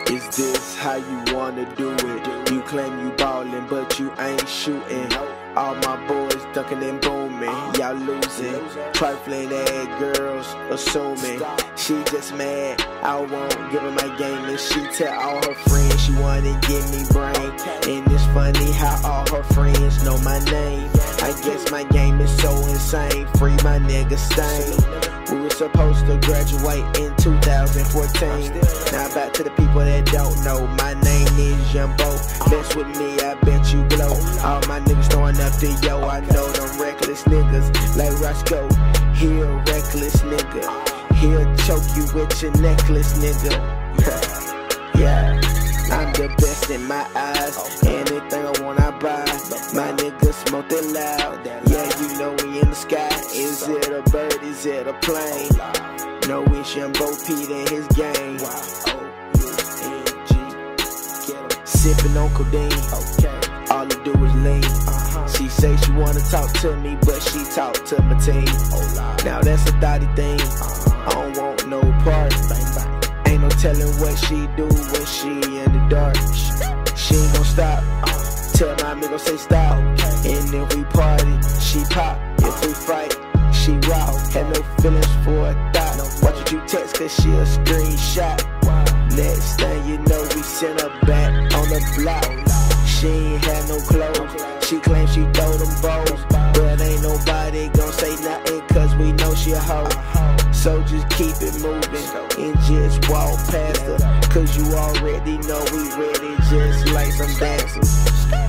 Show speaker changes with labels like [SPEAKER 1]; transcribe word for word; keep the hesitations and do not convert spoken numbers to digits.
[SPEAKER 1] Is this how you wanna do it? You claim you ballin', but you ain't shooting. All my boys ducking and booming, y'all losing. Trifling ass girls assuming she just mad I won't give her my game. And she tell all her friends she wanna give me brain. And it's funny how all her friends know my name. I guess my game is so insane. Free my nigga Stain. We were supposed to graduate in two thousand fourteen. Now back to the people that don't know, my name is Jumbo. Mess with me, I bet you blow. All my niggas throwing up the yo, I know them reckless niggas. Like Roscoe, he a reckless nigga. He'll choke you with your necklace, nigga. Yeah, I'm the best in my eyes. Anything I want, I buy. My nigga smoke it loud. Yeah, you know we in the sky. Is it a bird? Is it a plane? No, it's Jumbo Pete and his gang. Sipping on codeine. All he do is lean. She say she wanna talk to me, but she talk to my team. Now that's a thotty thing. I don't want no part. Ain't no telling what she do when she in the dark. She ain't gon' stop. Tell my amigo say stop. And if we party, she pop. If we fight, she rock. Had no feelings for a thought. Watch what you text, cause she a screenshot. Next thing you know, we send her back on the block. She ain't had no clothes. She claims she throw them bows, but ain't nobody gon' say nothing, cause we know she a hoe. So just keep it moving and just walk past her, cause you already know we ready just like some dancers.